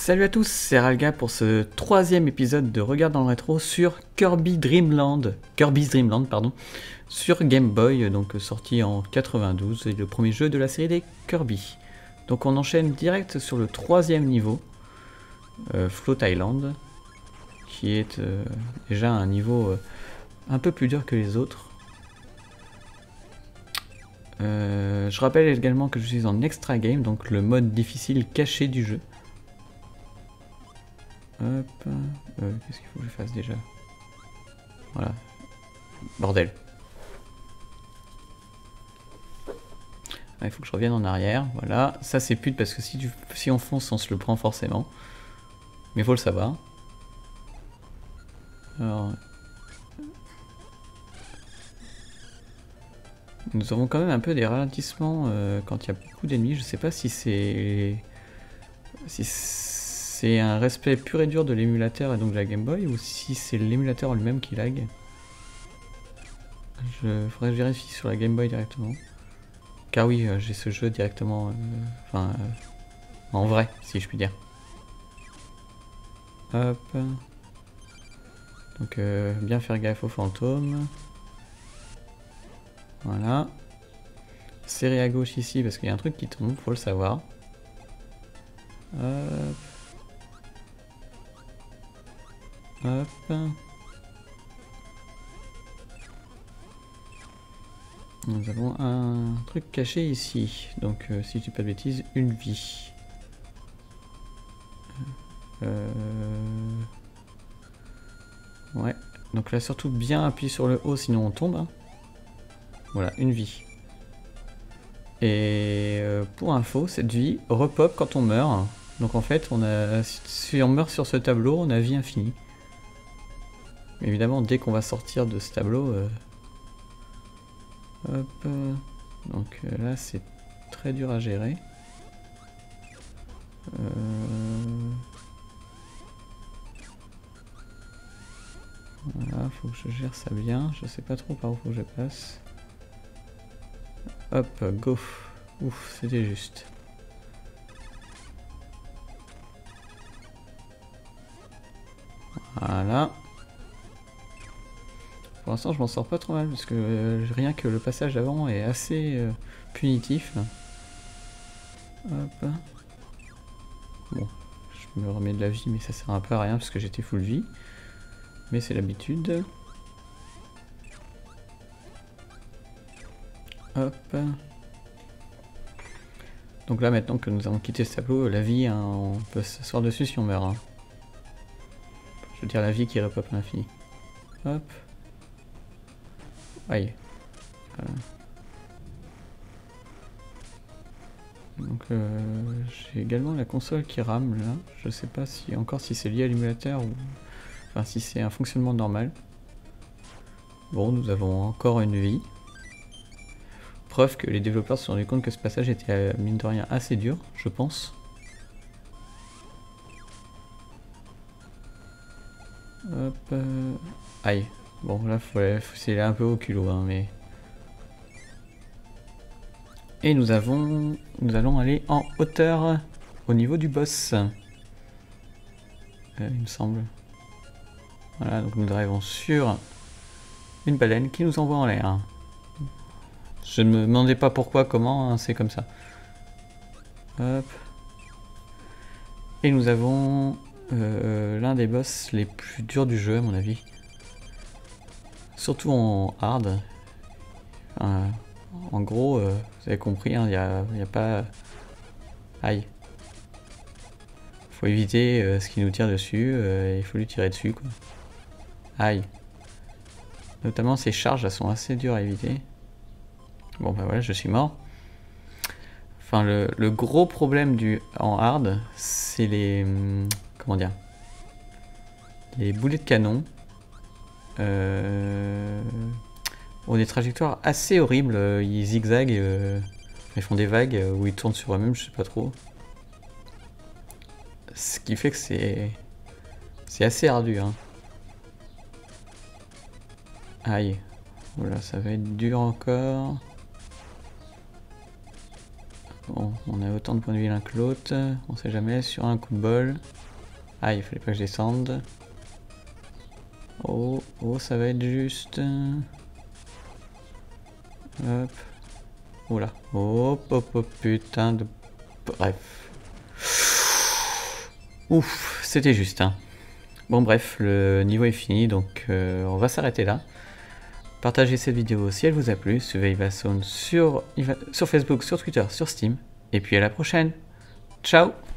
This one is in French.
Salut à tous, c'est Ralga pour ce troisième épisode de Regard dans le rétro sur Kirby's Dream Land, sur Game Boy, donc sorti en 92, c'est le premier jeu de la série des Kirby. Donc on enchaîne direct sur le troisième niveau, Float Island, qui est déjà un niveau un peu plus dur que les autres. Je rappelle également que je suis en extra game, donc le mode difficile caché du jeu. Hop, qu'est-ce qu'il faut que je fasse déjà? Voilà, bordel. Il faut que je revienne en arrière, voilà. Ça c'est pute parce que si on fonce, on se le prend forcément. Mais faut le savoir. Alors, nous avons quand même un peu des ralentissements quand il y a beaucoup d'ennemis. Je sais pas si c'est un respect pur et dur de l'émulateur et donc de la Game Boy ou si c'est l'émulateur en lui-même qui lag. Faudrait que je vérifie sur la Game Boy directement. Car oui, j'ai ce jeu directement, en vrai, si je puis dire. Hop. Donc bien faire gaffe aux fantômes. Voilà. Serrer à gauche ici parce qu'il y a un truc qui tombe, faut le savoir. Hop. Hop. Nous avons un truc caché ici. Donc si je dis pas de bêtises, une vie. Ouais. Donc là surtout bien appuyer sur le haut sinon on tombe. Hein. Voilà, une vie. Et pour info, cette vie repop quand on meurt. Donc en fait, si on meurt sur ce tableau, on a vie infinie. Évidemment, dès qu'on va sortir de ce tableau... hop. Donc là, c'est très dur à gérer. Voilà, faut que je gère ça bien. Je sais pas trop par où faut que je passe. Hop, go. Ouf, c'était juste. Voilà. Pour l'instant, je m'en sors pas trop mal parce que rien que le passage avant est assez punitif. Hop. Bon, je me remets de la vie, mais ça sert un peu à rien parce que j'étais full vie. Mais c'est l'habitude. Hop. Donc là, maintenant que nous avons quitté ce tableau, la vie, hein, on peut s'asseoir dessus si on meurt. Hein. Je veux dire la vie qui repop à l'infini. Hop. Aïe. Voilà. Donc j'ai également la console qui rame là. Je sais pas si c'est lié à l'émulateur ou enfin si c'est un fonctionnement normal. Bon, nous avons encore une vie. Preuve que les développeurs se sont rendus compte que ce passage était mine de rien assez dur, je pense. Hop. Aïe. Bon là faut aller un peu au culot hein, mais... Et nous allons aller en hauteur au niveau du boss. Il me semble. Voilà, donc nous arrivons sur une baleine qui nous envoie en l'air. Je ne me demandais pas pourquoi, comment, hein, c'est comme ça. Hop. Et nous avons l'un des boss les plus durs du jeu à mon avis. Surtout en hard. En gros, vous avez compris, il n'y a pas... Aïe. Faut éviter ce qui nous tire dessus, il faut lui tirer dessus quoi. Aïe. Notamment ces charges, elles sont assez dures à éviter. Bon bah voilà, je suis mort. Enfin le gros problème en hard, c'est les... comment dire? Les boulets de canon. Ont des trajectoires assez horribles, ils zigzaguent, ils font des vagues où ils tournent sur eux-mêmes, je sais pas trop. Ce qui fait que c'est assez ardu. Hein. Aïe, voilà, ça va être dur encore. Bon, Bon, on a autant de points de vie l'un que l'autre. On sait jamais, sur un coup de bol. Ah, il fallait pas que je descende. Oh, oh, ça va être juste. Hop. Oula. Hop, hop, hop, putain de... Bref. Ouf, c'était juste, hein. Bon bref, le niveau est fini, donc on va s'arrêter là. Partagez cette vidéo si elle vous a plu, suivez Ivazone sur Facebook, sur Twitter, sur Steam, et puis à la prochaine. Ciao!